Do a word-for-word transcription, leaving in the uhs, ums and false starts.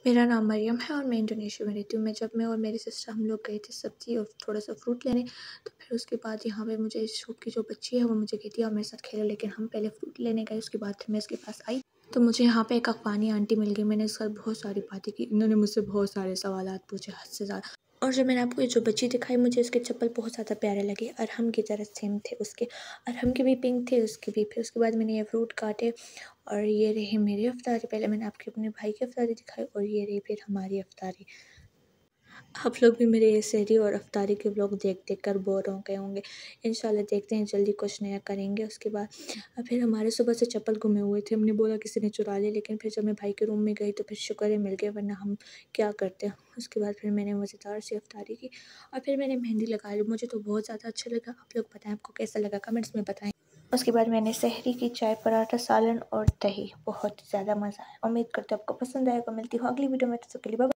मेरा नाम मरियम है और मैं इंडोनेशिया में रहती हूँ। मैं जब मैं और मेरी सिस्टर हम लोग गए थे सब्ज़ी और थोड़ा-सा फ्रूट लेने, तो फिर उसके बाद यहाँ पे मुझे इस शॉप की जो बच्ची है वो मुझे कहती है, "और मेरे साथ खेलो।" लेकिन हम पहले फ्रूट लेने गए, उसके बाद फिर मैं इसके पास आई, तो मुझे यहाँ पे एक अफ़गानी आंटी मिल गई। मैंने इसके साथ बहुत सारी बातें की, इन्होंने मुझसे बहुत सारे सवालात पूछे, हद से ज़्यादा। और जब मैंने आपको ये जो बच्ची दिखाई, मुझे उसके चप्पल बहुत ज़्यादा प्यारे लगे। अरहम की तरह सेम थे उसके, अरहम के भी पिंक थे, उसके भी। फिर उसके बाद मैंने ये फ्रूट काटे और ये रही मेरी इफ्तारी। पहले मैंने आपके अपने भाई की इफ्तारी दिखाई और ये रही फिर हमारी इफ्तारी। आप लोग भी मेरे ये सहरी और इफ्तारी के व्लॉग देख देख कर बोर हो गए होंगे। इंशाल्लाह देखते हैं जल्दी कुछ नया करेंगे। उसके बाद फिर हमारे सुबह से चप्पल गुमे हुए थे, हमने बोला किसी ने चुरा लिए, लेकिन फिर जब मैं भाई के रूम में गई तो फिर शुक्र है मिल गए, वरना हम क्या करते। उसके बाद फिर मैंने मज़ेदार सी इफ्तारी की और फिर मैंने मेहंदी लगा ली। मुझे तो बहुत ज़्यादा अच्छा लगा। आप लोग बताएं आपको कैसा लगा, कमेंट्स में बताएं। उसके बाद मैंने सहरी की चाय, पराठा, सालन और दही। बहुत ज़्यादा मज़ा आया। उम्मीद करते आपको पसंद आएगा। मिलती हूँ अगली वीडियो में, तब तक के लिए बाय बाय।